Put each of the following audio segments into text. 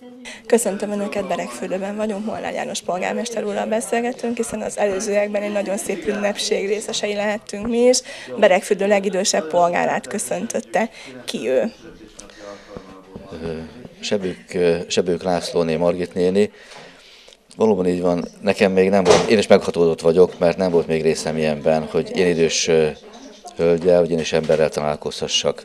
Köszöntöm Önöket, Beregfürdőben vagyunk, Molnár János polgármester úrral beszélgetünk, hiszen az előzőekben egy nagyon szép ünnepség részesei lehettünk mi is. Beregfürdő legidősebb polgárát köszöntötte. Ki ő? Sebők Lászlóné, Margit néni. Valóban így van, nekem még nem volt, én is meghatódott vagyok, mert nem volt még részem ilyenben, hogy én idős hölgyel, vagy én is emberrel találkozhassak.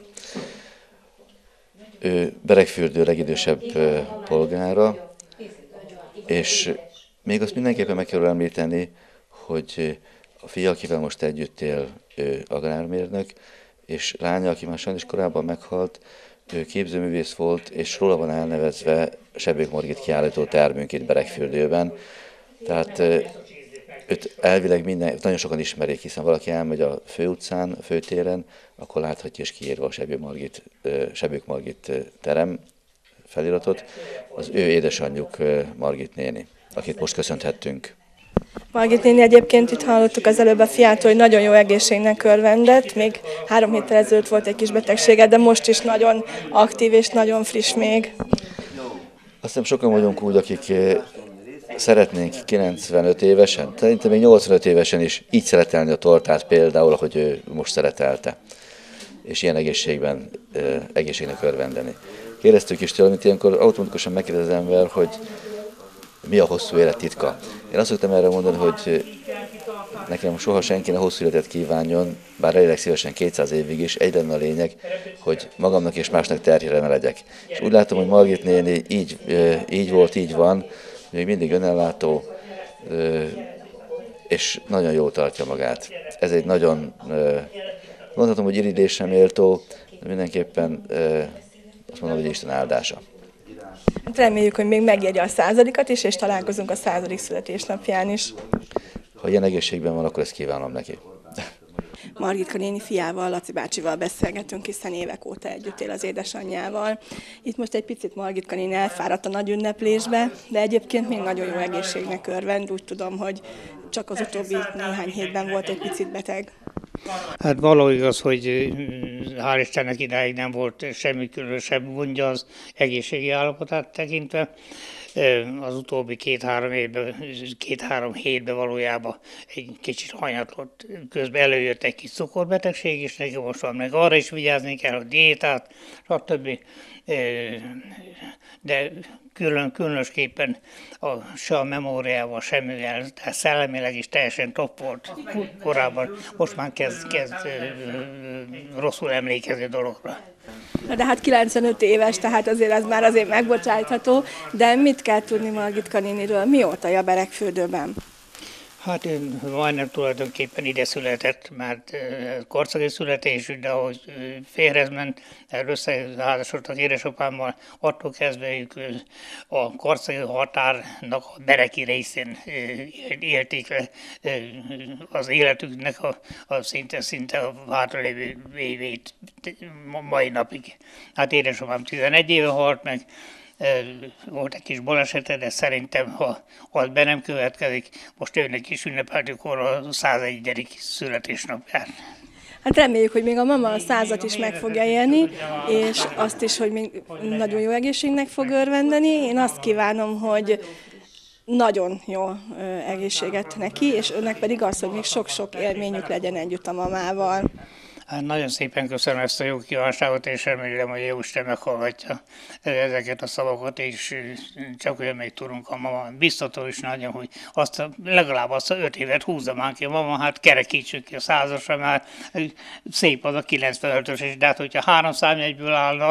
Ő Beregfürdő legidősebb polgára, és még azt mindenképpen meg kell említeni, hogy a fia, akivel most együtt él, ő agrármérnök, és lánya, aki már sajnos korábban meghalt, ő képzőművész volt, és róla van elnevezve Sebők Margit kiállító termünk itt Beregfürdőben. Tehát őt elvileg nagyon sokan ismerik, hiszen valaki elmegy a főutcán, a főtéren, akkor láthatja és kiírva a Sebők Margit terem feliratot. Az ő édesanyjuk Margit néni, akit most köszönthettünk. Margit néni egyébként itt hallottuk az előbb a fiától, hogy nagyon jó egészségnek örvendett, még 3 héttel ezelőtt volt egy kis betegsége, de most is nagyon aktív és nagyon friss még. Azt hiszem sokan vagyunk úgy, akik szeretnénk 95 évesen, szerintem még 85 évesen is így szeretelni a tortát például, ahogy ő most szeretelte, és ilyen egészségnek örvendeni. Kérdeztük is tőle, mint ilyenkor automatikusan megkérdez az ember, hogy mi a hosszú élet titka. Én azt szoktam erre mondani, hogy nekem soha senki ne hosszú életet kívánjon, bár elég szívesen 200 évig is, egy lenne a lényeg, hogy magamnak és másnak terhére ne legyek. És úgy látom, hogy Margit néni így volt, így van, még mindig önellátó, és nagyon jól tartja magát. Ez egy nagyon, mondhatom, hogy irigylésre méltó, de mindenképpen azt mondom, hogy Isten áldása. Reméljük, hogy még megérje a 100-at is, és találkozunk a 100. születésnapján is. Ha ilyen egészségben van, akkor ezt kívánom neki. Margitka néni fiával, Laci bácsival beszélgetünk, hiszen évek óta együtt él az édesanyjával. Itt most egy picit Margitka néni elfáradt a nagy ünneplésbe, de egyébként még nagyon jó egészségnek örvend. Úgy tudom, hogy csak az utóbbi néhány hétben volt egy picit beteg. Hát való igaz, hogy hál' Istennek idáig nem volt semmi különösebb gondja az egészségi állapotát tekintve. Az utóbbi 2-3 hétben valójában egy kicsit hanyatlott, közben előjött egy kis cukorbetegség, és neki most van meg arra is vigyázni kell, a diétát, stb. De különösképpen se a memóriával, semmivel, tehát szellemileg is teljesen top volt korábban. Most már kezd rosszul emlékezni a dologra. De hát 95 éves, tehát azért ez már azért megbocsájtható, de mit kell tudni Margitka néniről? Mióta a Beregfürdőben? Hát én majdnem tulajdonképpen ide született, mert korszaki születésű, de ahogy férhez ment, összeházasodtak édesapámmal, attól kezdve ők a korszaki határnak a bereki részén élték az életüknek a szinte a hátralévő évét mai napig. Hát édesapám 11 éve halt meg, volt egy kis balesete, de szerintem, ha az be nem következik, most őnek is ünnepeltük a 101. születésnapját. Hát reméljük, hogy még a mama a 100-at is meg fogja élni, és azt is, hogy még nagyon jó egészségnek fog örvendeni. Én azt kívánom, hogy nagyon jó egészséget neki, és önnek pedig az, hogy még sok-sok élményük legyen együtt a mamával. Hát nagyon szépen köszönöm ezt a jó kívánságot, és remélem, hogy Jóisten meghallgatja ezeket a szavakat, és csak olyan még tudunk a mama. Biztató is nagyon, hogy legalább azt 5 évet húzza már ki a mama, hát kerekítsük ki a 100-asra, már szép az a 95-ös, és de hát hogyha 3 számjegyből állna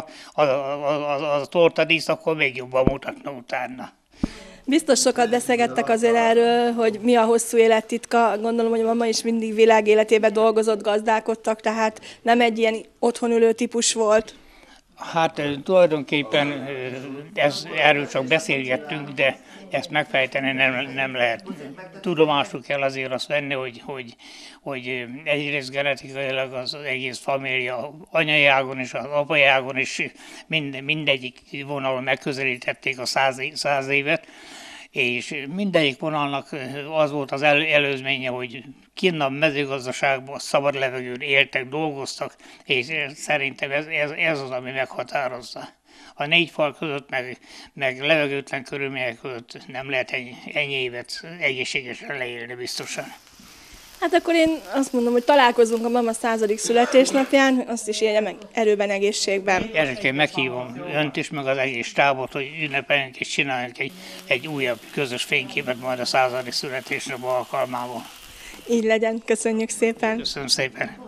a tortadísz, akkor még jobban mutatna utána. Biztos sokat beszélgettek azért erről, hogy mi a hosszú élet titka. Gondolom, hogy a mama is mindig világéletében dolgozott, gazdálkodtak, tehát nem egy ilyen otthonülő típus volt. Hát tulajdonképpen erről csak beszélgettünk, de ezt megfejteni nem lehet. Tudomásul kell azért azt venni, hogy egyrészt genetikailag az egész família anyai ágon és az apai ágon is mindegyik vonalon megközelítették a 100 évet, és mindegyik vonalnak az volt az előzménye, hogy kinn a mezőgazdaságban szabad levegőn éltek, dolgoztak, és szerintem ez az, ami meghatározza. A négy fal között, meg levegőtlen körülmények között nem lehet ennyi évet egészségesen leélni biztosan. Hát akkor én azt mondom, hogy találkozunk a mama 100. születésnapján, azt is élje meg erőben, egészségben. Ezért meghívom önt is, meg az egész stábot, hogy ünnepeljünk és csináljunk egy újabb közös fényképet majd a 100. születésnap alkalmából. Így legyen, köszönjük szépen! Köszönöm szépen!